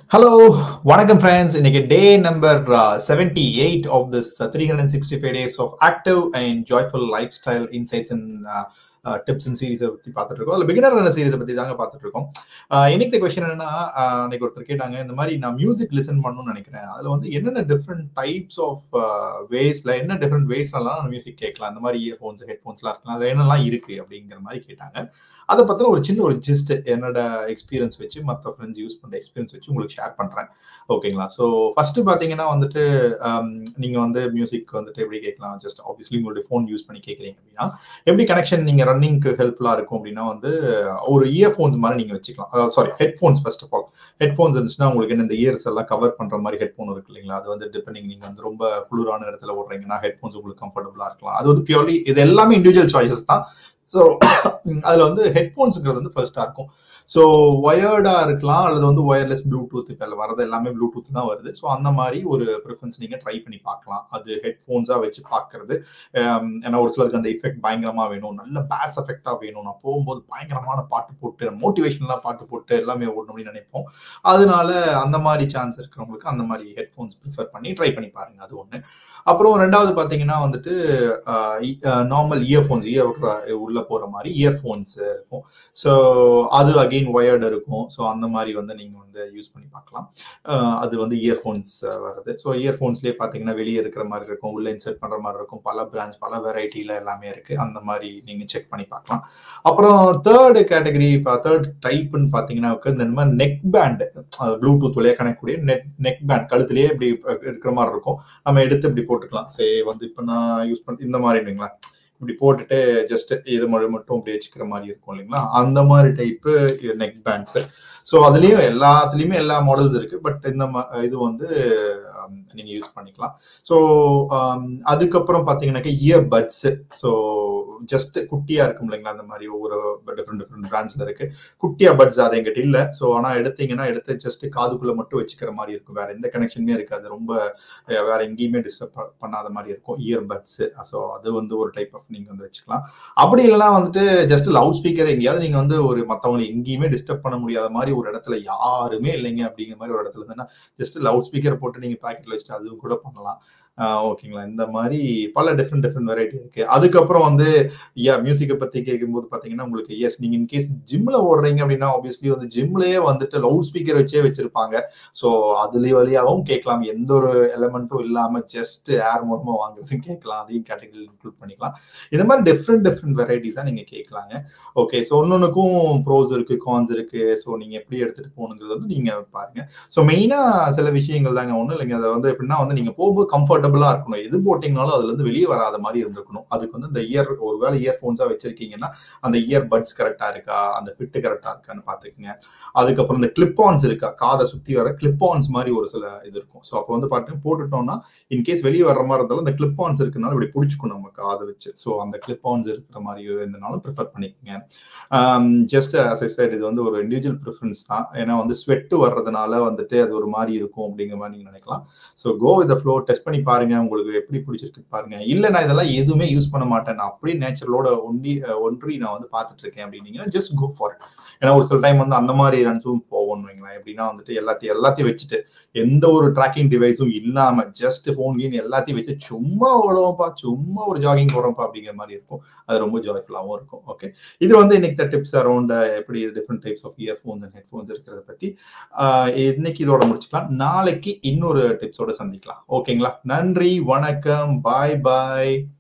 Hello, வணக்கம் friends. இன்னைக்கு day number 78 of this 365 days of active and joyful lifestyle insights and tips and சீரீஸை பற்றி பார்த்துட்டு இருக்கோம். அதில் பிகினர் சீரீஸை பற்றி தாங்க பார்த்துட்டு இருக்கோம். இன்னைக்கு கொஸ்டின் என்னன்னா, அன்னைக்கு ஒருத்தர் கேட்டாங்க, இந்த மாதிரி நான் மியூசிக் லிசன் பண்ணணும்னு நினைக்கிறேன், அதில் வந்து என்னென்ன டிஃப்ரெண்ட் டைப்ஸ் ஆஃப் வேஸ்ல என்ன டிஃப்ரெண்ட் வேஸ்லலாம் நான் மியூசிக் கேட்கலாம், அந்த மாதிரி இயர்ஃபோன்ஸ் ஹெட்ஃபோன்ஸ்லாம் இருக்கலாம், அதில் என்னெல்லாம் இருக்கு அப்படிங்கிற மாதிரி கேட்டாங்க. அதை பற்றின ஒரு சின்ன ஒரு ஜிஸ்ட் என்னோட எக்ஸ்பீரியன்ஸ் வச்சு மற்ற ஃப்ரெண்ட்ஸ் யூஸ் பண்ணுற எக்ஸ்பீரியன்ஸ் வச்சு உங்களுக்கு ஷேர் பண்ணுறேன். ஓகேங்களா? ஸோ ஃபர்ஸ்ட் பார்த்தீங்கன்னா வந்துட்டு நீங்கள் வந்து மியூசிக் வந்துட்டு எப்படி கேட்கலாம், ஜஸ்ட் ஆப்வியஸ்லி உங்களுடைய ஃபோன் யூஸ் பண்ணி கேட்குறீங்க அப்படின்னா எப்படி கனெக்ஷன் நீங்கள் ரன்னிங்க்கு ஹெல்ப்ஃபுல்லாக இருக்கும் அப்படின்னா வந்து ஒரு இயர்ஃபோன்ஸ் மாதிரி நீங்கள் வச்சுக்கலாம். அதாவது sorry, headphones first of all. Headphones இருந்துச்சுன்னா உங்களுக்கு என்ன இந்த இயர்ஸ் எல்லாம் கவர் பண்ணுற மாதிரி ஹெட்ஃபோன் இருக்கு இல்லைங்களா? அது வந்து டிபெண்டிங் நீங்கள் வந்து ரொம்ப குளிரான இடத்துல ஓடுறீங்கன்னா ஹெட்ஃபோன்ஸ் உங்களுக்கு கம்ஃபர்டபுளாக இருக்கலாம். அது வந்து பியூர்லி இது எல்லாமே இண்டிவிஜுவல் சாய்ஸஸ் தான். ஸோ அதில் வந்து ஹெட்ஃபோன்ஸுங்கிறது வந்து ஃபர்ஸ்ட்டாக இருக்கும். ஸோ ஒயர்டாக இருக்கலாம் அல்லது வந்து ஒயர்லெஸ் ப்ளூடூத், இப்போ வரது எல்லாமே ப்ளூடூத் தான் வருது. ஸோ அந்த மாதிரி ஒரு ப்ரிஃபரன்ஸ் நீங்கள் ட்ரை பண்ணி பார்க்கலாம். அது ஹெட்ஃபோன்ஸாக வச்சு பார்க்கறது. ஏன்னா ஒரு சிலருக்கு அந்த எஃபெக்ட் பயங்கரமாக வேணும், நல்ல பேஸ் எஃபெக்டாக வேணும், நான் போகும்போது பயங்கரமான பாட்டு போட்டு மோட்டிவேஷனலாக பாட்டு போட்டு எல்லாமே ஓடணும் அப்படின்னு நினைப்போம். அதனால அந்த மாதிரி சான்ஸ் இருக்கிறவங்களுக்கு அந்த மாதிரி ஹெட்ஃபோன்ஸ் ப்ரிஃபர் பண்ணி ட்ரை பண்ணி பாருங்க. அது ஒன்று. அப்புறம் ரெண்டாவது பார்த்தீங்கன்னா வந்துட்டு நார்மல் இயர்ஃபோன்ஸ், உள்ள போற மாதிரி இயர்ஃபோன்ஸ் இருக்கும். ஸோ அது அகெயின் ஒயர்டு இருக்கும். ஸோ அந்த மாதிரி வந்து நீங்க வந்து யூஸ் பண்ணி பார்க்கலாம். அது வந்து இயர்ஃபோன்ஸ் வருது. ஸோ இயர்ஃபோன்ஸ்லேயே பார்த்தீங்கன்னா வெளியே இருக்கிற மாதிரி இருக்கும், உள்ள இன்சர்ட் பண்ற மாதிரி இருக்கும், பல பிரான்ச் பல வெரைட்டில எல்லாமே இருக்கு. அந்த மாதிரி நீங்க செக் பண்ணி பார்க்கலாம். அப்புறம் தேர்ட் கேட்டகரி, தேர்ட் டைப்னு பார்த்தீங்கன்னா இந்த மாதிரி நெக் பேண்ட், ப்ளூடூத் வழியாக கனெக்டக்கூடிய நெக் பேண்ட் கழுத்துலேயே இப்படி இருக்கிற மாதிரி இருக்கும். நம்ம எடுத்து இப்படி போட்டுக்கலாம். சே வந்து இப்போ நான் யூஸ் பண்ண இந்த மாதிரி இல்லைங்களா, இப்படி போட்டுட்டு ஜஸ்ட் இது மட்டும் இப்படி வச்சுக்கிற மாதிரி இருக்கும் இல்லைங்களா, அந்த மாதிரி டைப்பு நெக் பேண்ட்ஸ். ஸோ அதுலேயும் எல்லாத்துலேயுமே எல்லா மாடல்ஸ் இருக்கு. பட் இந்த இது வந்து நீங்க யூஸ் பண்ணிக்கலாம். ஸோ அதுக்கப்புறம் பார்த்தீங்கன்னாக்கா இயர் பட்ஸ். ஸோ ஜஸ்ட் குட்டியா இருக்கும் இல்லைங்களா, அந்த மாதிரி ஒவ்வொரு டிஃப்ரெண்ட் பிராண்ட்ஸ்ல இருக்கு. குட்டியா பட்ஸ் அது எங்கிட்ட இல்லை. ஸோ ஆனால் எடுத்து ஜஸ்ட் காதுக்குள்ள மட்டும் வச்சுக்கிற மாதிரி இருக்கும், வேற எந்த கனெக்ஷனுமே இருக்காது, ரொம்ப வேற எங்கேயுமே டிஸ்டர்ப் பண்ணாத மாதிரி இருக்கும் இயர் பட்ஸ். ஸோ அது வந்து ஒரு டைப் ஆஃப் நீங்க வந்து வச்சுக்கலாம். அப்படி இல்லைன்னா வந்துட்டு ஜஸ்ட் லவுட் ஸ்பீக்கர் எங்கேயாவது நீங்க வந்து ஒரு மற்றவங்களை எங்கேயுமே டிஸ்டர்ப் பண்ண முடியாத மாதிரி ஒரு இடத்துல யாருமே இல்லைங்க அப்படிங்கிற மாதிரி ஒரு இடத்துல இருந்ததுன்னா ஜஸ்ட் லவுட் ஸ்பீக்கர் போட்டு நீங்க பாக்கெட்ல வச்சுட்டு அதுவும் கூட பண்ணலாம். ஓகேங்களா? இந்த மாதிரி பல டிஃப்ரெண்ட் வெரைட்டி இருக்கு. அதுக்கப்புறம் வந்து மியூசிக்கை பத்தி கேட்கும்போது பாத்தீங்கன்னா உங்களுக்கு எஸ், நீங்க இன்கேஸ் ஜிம்ல ஓடுறீங்க அப்படின்னா ஆப்வியஸ்லி வந்து ஜிம்லயே வந்துட்டு லவுட் ஸ்பீக்கர் வச்சே வச்சிருப்பாங்க. ஸோ அதுல வழியாகவும் கேட்கலாம், எந்த ஒரு எலமெண்ட்டும் இல்லாம ஜஸ்ட் ஏர் மூலமா வாங்குறது கேட்கலாம். அதையும் கேட்டகரி இன்க்ளூட் பண்ணிக்கலாம். இந்த மாதிரி டிஃப்ரெண்ட் வெரைட்டிஸா நீங்க கேட்கலாங்க. ஓகே, ஸோ ஒன்னொன்னுக்கும் ப்ரோஸ் இருக்கு, கான்ஸ் இருக்கு. ஸோ நீங்க எப்படி எடுத்துட்டு போகணுங்கிறது வந்து நீங்க பாருங்க. ஸோ மெயினா சில விஷயங்கள் தாங்க, ஒன்றும் இல்லைங்க. அதை வந்து எப்படின்னா வந்து நீங்க போகும்போது கம்ஃபர்டபுளா இருக்கணும். எது போட்டீங்கனாலும் அதுல இருந்து வெளியே வராத மாதிரி இருந்திருக்கணும். அதுக்கு வந்து இந்த ஒருவேளை இயர்ஃபோன்ஸா வச்சிருக்கீங்கன்னா அந்த இயர் பட்ஸ் கரெக்டா இருக்கா, அந்த ஃபிட் கரெக்டா இருக்கான்னு பாத்துக்கங்க. அதுக்கப்புறம் இந்த கிளிப் ஆன்ஸ் இருக்கா, காதை சுத்தி வர கிளிப் ஆன்ஸ் மாதிரி ஒரு சில இது இருக்கும். ஸோ அப்போ வந்து பாத்தீங்கன்னா போட்டுட்டோம்னா இன்கேஸ் வெளியே வர்ற மாதிரி இருந்தாலும் இந்த கிளிப் ஆன்ஸ் இருக்குனாலும் இப்படி பிடிச்சிக்கணும் நம்ம காதை வச்சு. ஸோ அந்த கிளிப் ஆன்ஸ் இருக்கிற மாதிரி இருந்தாலும் ப்ரிஃபர் பண்ணிக்கோங்க. ஜஸ்ட் as I said, இது வந்து ஒரு இண்டிவிஜுவல் ப்ரிஃபரன்ஸ் தான். ஏன்னா வந்து ஸ்வெட் வர்றதுனால வந்துட்டு அது ஒரு மாதிரி இருக்கும் அப்படிங்கிற மாதிரி நீங்க நினைக்கலாம். So go with the flow, test பண்ணி பாருங்க, உங்களுக்கு எப்படி பிடிச்சிருக்கு பாருங்க. இல்லை நான் இதெல்லாம் எதுவுமே யூஸ் பண்ண மாட்டேன், நான் அப்படியே நேச்சுரலோட ஒன்றி நான் வந்து பார்த்துட்டு இருக்கேன் அப்படின்னீங்கன்னா ஜஸ்ட் கோ ஃபார் இட். ஏன்னா ஒரு சில டைம் வந்து அந்த மாதிரி ரன்ஸும் போகணும் வைங்களேன். எப்படின்னா வந்துட்டு எல்லாத்தையும் வச்சுட்டு எந்த ஒரு ட்ராக்கிங் டிவைஸும் இல்லாம ஜஸ்ட் ஃபோன் எல்லாத்தையும் வச்சு சும்மா ஓடுவோம்ப்பா, சும்மா ஒரு ஜாகிங் போறோம்ப்பா அப்படிங்கிற மாதிரி இருக்கும். அது ரொம்ப ஜாய்ஃபுல்லாகவும் இருக்கும். ஓகே, இது வந்து இன்னைக்கு டிப்ஸ் அரௌண்ட் எப்படி different types of earphones and headphones இருக்கிறத பத்தி இன்னைக்கு இதோட முடிச்சுக்கலாம். நாளைக்கு இன்னொரு டிப்ஸோட சந்திக்கலாம். ஓகேங்களா? நன்றி, வணக்கம், பாய் பாய்.